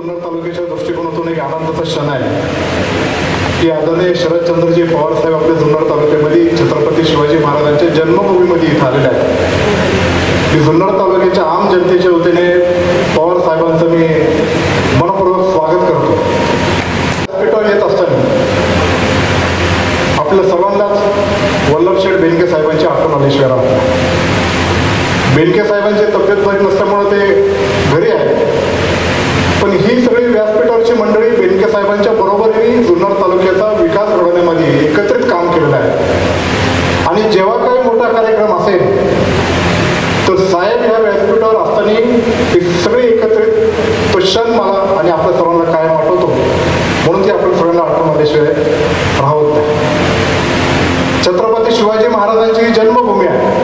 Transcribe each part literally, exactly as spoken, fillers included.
जुन्नर तालुक्याच्या दृष्टिकोनातून एक आनंदाचा क्षण आहे की आदरणीय शरदचंद्रजी पवार साहेब आपल्या जुन्नर तालुक्यामध्ये छत्रपती शिवाजी महाराजांच्या जन्मभूमीमध्ये इथं आलेले आहेत. की जुन्नर तालुक्याच्या आम जनतेच्या वतीने पवार साहेबांचं मी मनपूर्वक स्वागत करतो. व्यासपीठावर येत असताना आपल्या सर्वांनाच वल्लभशेठ बेनके साहेबांची आठवण आल्याशिवाय राहतात. बेनके साहेबांची तब्येत बरी नसल्यामुळे ते घरी आहे, पण ही सगळी व्यासपीठावरची मंडळी बेनके साहेबांच्या बरोबरीने जुन्नर तालुक्याचा विकास घडवण्यामध्ये एकत्रित काम केलेलं आहे. आणि जेव्हा काही मोठा कार्यक्रम असेल तर साहेब ह्या व्यासपीठावर असताना ही सगळी एकत्रित तो क्षण मला आणि आपल्या सर्वांना कायम आठवतो, म्हणून ती आपण सगळ्यांना आठवण आल्याशिवाय राहत नाही. छत्रपती शिवाजी महाराजांची ही जन्मभूमी आहे.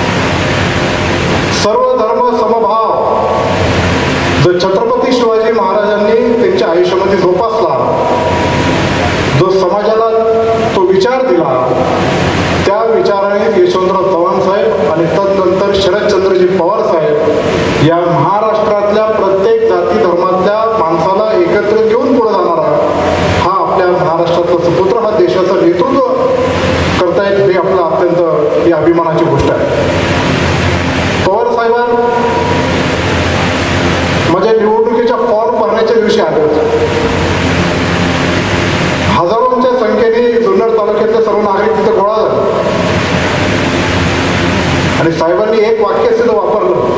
सर्व धर्म समभाव जो छत्रपती शिवाजी महाराजांनी त्यांच्या आयुष्यामध्ये जोपासला, जो समाजाला तो विचार दिला, त्या विचाराने यशवंतराव चव्हाण साहेब आणि तदनंतर शरदचंद्रजी पवार साहेब या महाराष्ट्रातल्या प्रत्येक जाती धर्मातल्या माणसाला एकत्र घेऊन पुढे जाणारा हा आपल्या महाराष्ट्रातला सुपुत्र, हा देशाचं नेतृत्व करतायत, हे आपलं अत्यंत ही अभिमानाची गोष्ट आहे. पवार साहेबां माझ्या निवडणुकीच्या फॉर्म भरण्याच्या दिवशी आले होते. हजारोंच्या संख्येने जुन्नर तालुक्यातले सर्व नागरिक तिथे गोळा झाले आणि साहेबांनी एक वाक्य तिथं वापरलं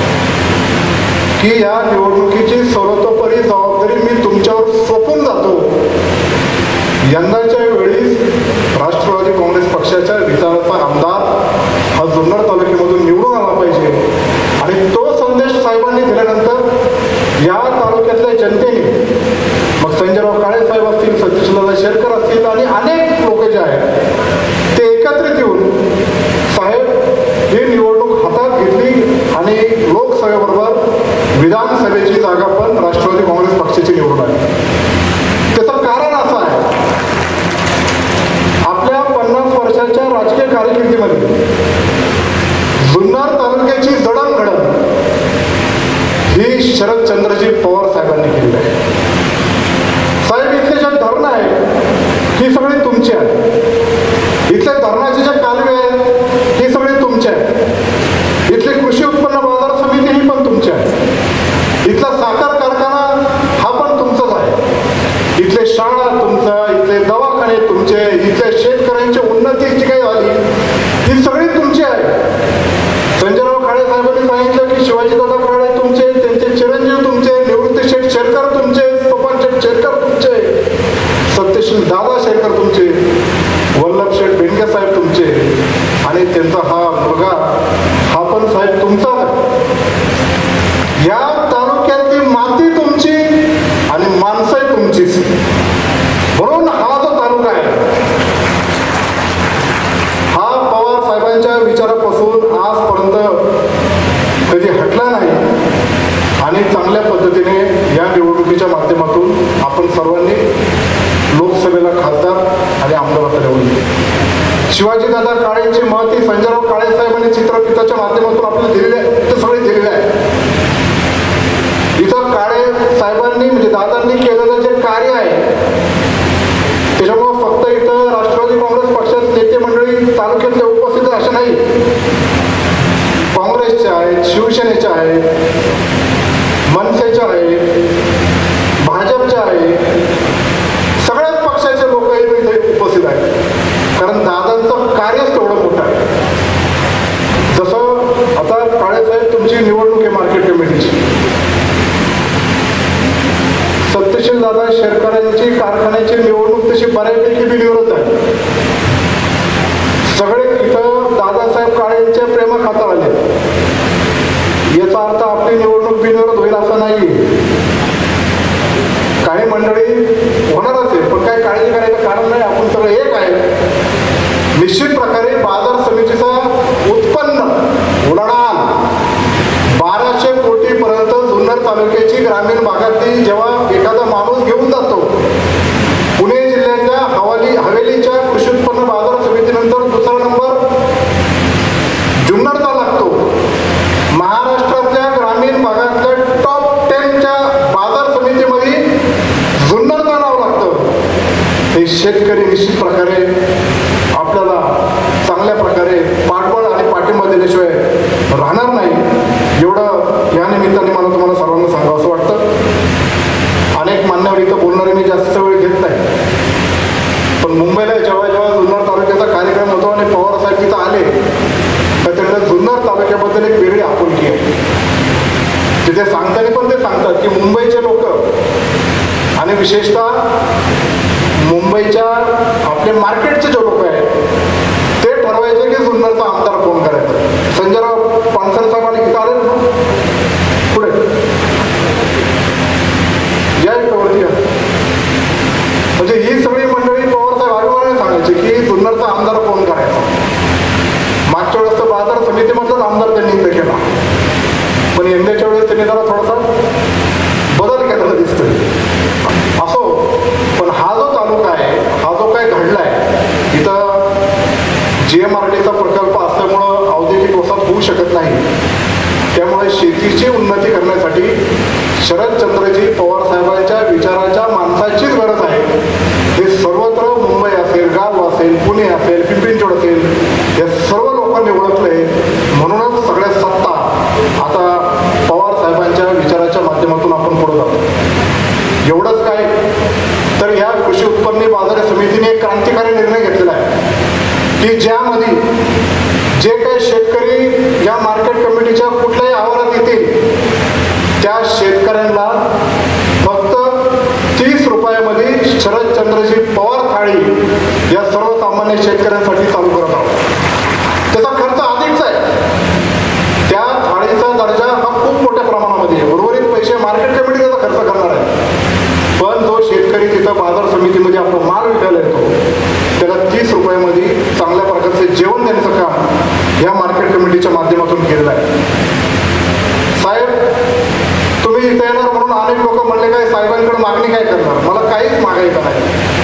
की या निवडणुकीची सर्वतोपरी जबाबदारी मी तुमच्यावर सोपून जातो. यंदाच्या वेळी राष्ट्रवादी काँग्रेस पक्षाच्या विचाराचा आमदार हा जुन्नर तालुक्यामधून निवडून आला पाहिजे. आणि तो संदेश साहेबांनी दिल्यानंतर या तालुक्यातल्या जनतेने, मग संजयराव काळे साहेब असतील, सतीशदादा शेरकर असतील आणि अनेक लोक जे आहेत ते एकत्रित येऊन साहेब ही निवडणूक हातात घेतली आणि लोकसभेबरोबर विधानसभेची जागा पण राष्ट्रवादी काँग्रेस पक्षाची निवडून आली. त्याचं कारण असं आहे, आपल्या पन्नास वर्षाच्या राजकीय कारकिर्दीमध्ये जुन्नर तालुक्याची जडणघडण ही शरदचंद्रजी पवार साहेबांनी केलेली आहे. साहेब इथले जे धरण आहे ही सगळी तुमची आहे. इथले धरणाचे जे कालवे आहेत ही सगळी तुमची आहे. इथले कृषी उत्पन्न बाजार समिती ही पण तुमची आहे. इथला साखर कारखाना हा पण तुमचाच आहे. इथले शाळा तुमचा, इथले दवाखाने तुमचे, इथल्या शेतकऱ्यांची उन्नती जी काही झाली ही सगळी तुमची आहे. संजयराव काळे साहेबांनी सांगितलं की शिवाजीदादा काळे तुमचे, त्यांचे चिरंजीव तुमचे, निवृत्ती शेठ शेरकर तुमचे, सोपान शेठ शेरकर तुमचे, सत्यशील दादा शेरकर तुमचे, वल्लभ शेठ बेनके साहेब तुमचे आणि त्यांचा हा मुलगा हा पण साहेब तुमचाच आहे. या तालुक्यातली माती तुमची आणि माणसं तुमचीच, म्हणून हा जो तालुका आहे हा पवार साहेबांच्या विचारापासून आजपर्यंत कधी हटला नाही. आणि चांगल्या पद्धतीने या निवडणुकीच्या माध्यमातून आपण सर्वांनी लोकसभेला खासदार आणि आमदार निवडून शिवाजीदादा काळेंची महती संजयराव काळे साहेबांनी चित्रफिताच्या माध्यमातून आपल्याला दिलेले आहे, ते सगळे दिलेले आहे. इथं काळे साहेबांनी म्हणजे दादांनी केलेलं जे कार्य आहे त्याच्यामुळं फक्त इथं राष्ट्रवादी काँग्रेस पक्षाचे नेते मंडळी तालुक्यातले उपस्थित असे नाही, काँग्रेसचे आहेत, शिवसेनेच्या आहेत, मनसेच्या आहेत, भाजपच्या आहेत, सगळ्याच पक्षाचे लोक इथे उपस्थित आहेत. कारण दादांचं कार्यच तेवढं मोठं आहे. जसं आता काळेसाहेब तुमची निवडणूक आहे मार्केट कमिटीची, सत्यशील दादा शेरकरांची कारखान्याची निवडणूक तशी बऱ्यापैकी बिनविरोध आहे. सगळे इथं दादासाहेब काळेंच्या प्रेमाखातर आले. याचा अर्थ आपली निवडणूक बिनविरोध होईल असं नाही. काही मंडळी होणारच आहे, पण काही काळजी करायचं कारण नाही. आपण सगळं एक आहे. निश्चित प्रकारे बाजार समितीचा उत्पन्न उलाढाल बाराशे कोटीपर्यंत जुन्नर तालुक्याची ग्रामीण भागातली जेव्हा एखादा माणूस घेऊन जातो, पुणे जिल्ह्याच्या हवाली हवेलीच्या कृषी उत्पन्न बाजार समितीनंतर दुसरा नंबर शेतकरी निश्चित प्रकारे आपल्याला चांगल्या प्रकारे पाठबळ आणि पाठिंबा दिल्याशिवाय राहणार नाही, एवढं या निमित्ताने मला तुम्हाला सर्वांना सांगावं असं वाटतं. अनेक मान्यवर इथं बोलणारे मी जास्त वेळ घेत नाही, पण मुंबईला जेव्हा जेव्हा जुन्नर तालुक्याचा कार्यक्रम होतो आणि पवार साहेब तिथं आले तर त्यांना जुन्नर तालुक्याबद्दल एक वेगळी आपुलकी आहे. तिथे सांगताना पण ते सांगतात की मुंबईचे लोक आणि विशेषतः मुंबईच्या आपले मार्केटचे जे लोक आहेत ते ठरवायचे की जुन्नरचा आमदार कोण करायचा. संजयराव पानसरे साहेबांनी तिथं आले ना पुढे या वरती, म्हणजे ही सगळी मंडळी पवार साहेब अभिमानाने सांगायची की जुन्नरचा आमदार कोण करायचा. मागच्या वेळेस तर बाजार समितीमधलाच आमदार त्यांनी इथं केला, पण यंदाच्या वेळेस त्यांनी जरा थोडासा बदल केलेला दिसतोय. असो, पण हा जो तालुका आहे, हा जो काय घडला आहे इथं, जी एम आर टीचा प्रकल्प असल्यामुळं औद्योगिक वसाहत होऊ शकत नाही, त्यामुळे शेतीची उन्नती करण्यासाठी शरदचंद्रजी पवार साहेबांच्या विचाराच्या माणसाचीच गरज आहे. हे सर्वत्र मुंबई असेल, गाव असेल, पुणे असेल, पिंपरी चिंचवड असेल, या सर्व लोकांनी ओळखले. म्हणूनच सगळ्या सत्ता आता पवार साहेबांच्या विचाराच्या माध्यमातून आपण पुढे जातो. एवढंच काय तर ह्या कृषी उत्पन्न बाजार समितीने एक क्रांतिकारी निर्णय घेतलेला आहे की ज्यामध्ये जे काही शेतकरी या मार्केट कमिटीच्या कुठल्याही आवारात येतील त्या शेतकऱ्यांना फक्त तीस रुपयामध्ये शरदचंद्रजी पवार थाळी या सर्वसामान्य शेतकऱ्यांसाठी चालू करत आहोत. त्याचा खर्च अधिकच आहे, त्या थाळीचा दर्जा हा खूप मोठ्या प्रमाणामध्ये आहे. उर्वरित पैसे मार्केट कमिटी त्याचा खर्च करणार आहे, पण जो शेतकरी तिथं बाजार समितीमध्ये आपला माल विकायला येतो त्याला तीस रुपयामध्ये चांगल्या प्रकारचे जेवण देण्याचं काम या मार्केट कमिटीच्या माध्यमातून केलेलं आहे. साहेब तुम्ही इथे येणार म्हणून अनेक लोक म्हणले काय साहेबांकडे मागणी काय करणार. मला काहीच मागायचं नाही.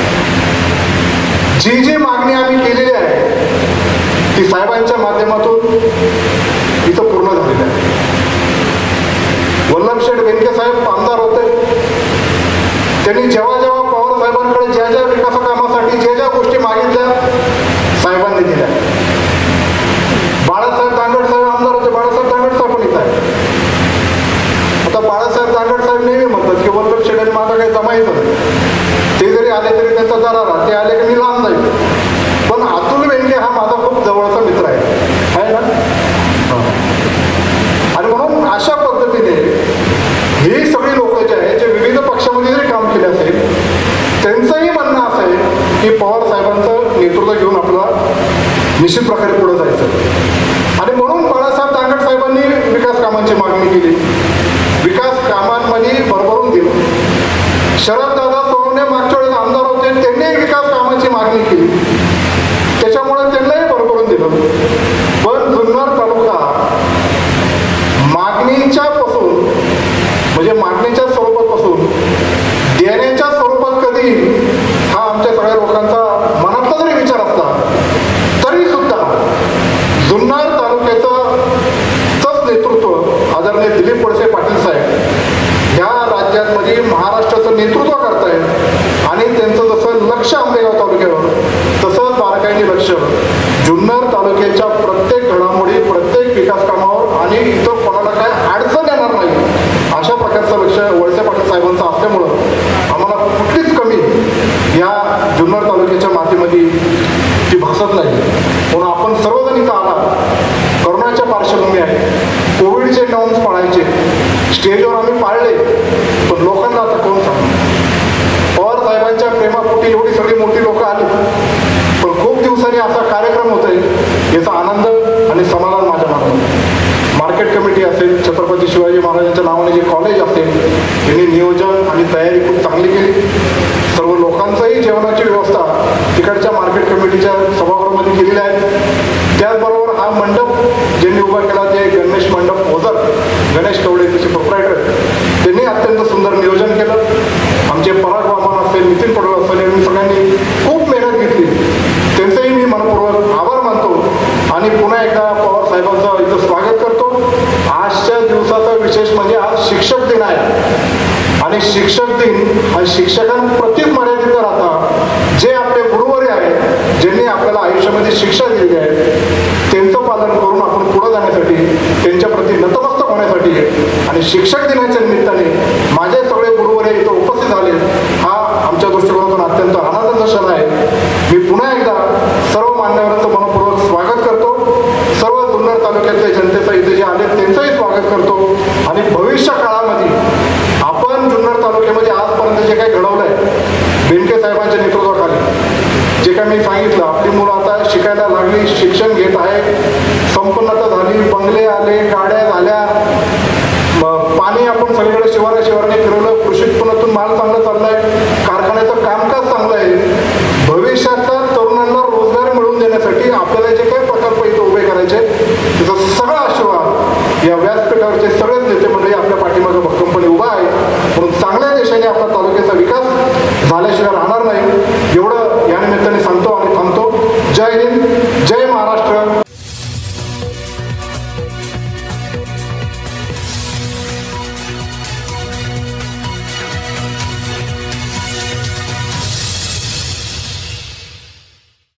जी जी मागणी आम्ही केलेली आहे ती साहेबांच्या माध्यमातून इथं पूर्ण झालेली आहे. वल्लभशेठ बेनके साहेब आमदार होते, त्यांनी जेव्हा जेव्हा पवार साहेबांकडे ज्या ज्या विकास कामासाठी ज्या ज्या गोष्टी मागितल्या साहेबांनी दिल्या. बाळासाहेब दांगड साहेब आमदार होते, बाळासाहेब दांगड साहेब पण इथं आहे. आता बाळासाहेब दांगड साहेब नेहमी म्हणतात की वल्लभशेठ आणि माझं काही जमायचं नाही, ते जरी आले तरी त्यांचा दरारा, ते आले की मी लांब जाईल. पण अतुल बेनके हा माझा खूप जवळचा मित्र आहे, आहे ना. आणि म्हणून अशा पद्धतीने ही सगळी लोक जे आहेत जे विविध पक्षामध्ये जरी काम केले असेल त्यांचंही म्हणणं असं आहे की पवार साहेबांचं नेतृत्व घेऊन आपल्याला निश्चित प्रकारे पुढे जायचं. आणि म्हणून बाळासाहेब दांगड साहेबांनी विकास कामांची मागणी केली, विकास कामांमध्ये भरभरून दिलं. शरददादा सोनवणे मागच्या वेळेस आमदार होते, त्यांनी विकास कामांची मागणी केली, त्याच्यामुळे त्यांनाही भरभरून दिलं. पण जुन्नर तालुका मागणीच्या पासून म्हणजे मागणीच्या स्वरूपापासून देण्याच्या स्वरूपात कधी हा आमच्या सगळ्या लोकांचा मनातला जरी विचार असला तरी सुद्धा जुन्नर तालुक्याचं तच नेतृत्व आदरणीय दिलीप वळसे पाटील साहेब ह्या राज्यामध्ये महाराष्ट्राचं नेतृत्व करतायत. आणि त्यांचं जसं लक्ष आंबेगाव तालुक्यावर तसंच बारकाईने लक्ष जुन्नर तालुक्याच्या प्रत्येक घडामोडी प्रत्येक विकास कामावर आणि इथं कोणाला काय अडचण येणार नाही अशा प्रकारचं लक्ष वळसे पाटील साहेबांचं असल्यामुळं आम्हाला कुठलीच कमी या जुन्नर तालुक्याच्या मातीमध्ये ती भासत नाही. म्हणून आपण सर्वजण इथं आला, करोनाच्या पार्श्वभूमी आहे, कोविडचे नॉर्म्स पाळायचे, स्टेजवर आम्ही पाळले, पण लोकांना आता कोण सांगणार. पवार साहेबांच्या प्रेमापोटी एवढी सगळी मोठी लोक आली, पण खूप दिवसांनी असा कार्यक्रम होतोय याचा आनंद आणि समाधान माझ्या मनात. मार्केट कमिटी असेल, छत्रपती शिवाजी महाराजांच्या नावाने जे कॉलेज असेल यांनी नियोजन आणि तयारी खूप चांगली केली. सर्व लोकांचंही जेवणाची व्यवस्था तिकडच्या मार्केट कमिटीच्या सभागृहामध्ये केलेली आहे. त्याचबरोबर हा मंडप ज्यांनी उभा केला ते गणेश मंडप ओझर, गणेश कवडे त्याचे प्रोप्रायटर, त्यांनी अत्यंत सुंदर नियोजन केलं. आमचे पराग वामन असेल, नितीन पडवळ असेल, यांनी सगळ्यांनी खूप मेहनत घेतली, त्यांचंही मी मनपूर्वक आभार मानतो. आणि पुन्हा एकदा पवार साहेबांचं इथं स्वागत करतो. आजच्या दिवसाचा विशेष म्हणजे आज शिक्षक दिन आहे आणि शिक्षक दिन हा शिक्षकांप्रतीच मर्यादित न राहता जे आपले आणि शिक्षक दिनाच्या निमित्ताने माझे सगळे गुरुवर इथं उपस्थित झाले, हा आमच्या दृष्टिकोनातून अत्यंत आनंदाचा क्षण आहे. मी पुन्हा एकदा सर्व मान्यवरांचं मनपूर्वक स्वागत करतो. सर्व जुन्नर तालुक्यातल्या जनतेचं इथे जे आले त्यांचंही स्वागत करतो. आणि भविष्य काळामध्ये आपण जुन्नर तालुक्यामध्ये आजपर्यंत जे काही घडवलं आहे बेनके साहेबांच्या नेतृत्वाखाली, जे काय मी सांगितलं, आपली मुलं आता शिकायला लागली, शिक्षण घेत आहे, संपन्नता झाली, बंगले आले, गाड्या झाल्या, पाणी आपण सगळीकडे शिवारा शिवाराने फिरवलं, कृषी उत्पन्नातून माल चांगला चाललाय, कारखान्याचं कामकाज चांगलं आहे. भविष्यातल्या तरुणांना रोजगार मिळवून देण्यासाठी आपल्याला जे काही प्रकल्प इथे उभे करायचे त्याचा सगळा आशीर्वाद या व्यासपीठावरचे सगळेच नेते मंडळी आपल्या पाठीमागे भक्कमपणे उभा आहे. म्हणून चांगल्या देशाने आपल्या तालुक्याचा विकास झाल्याशिवाय राहणार नाही.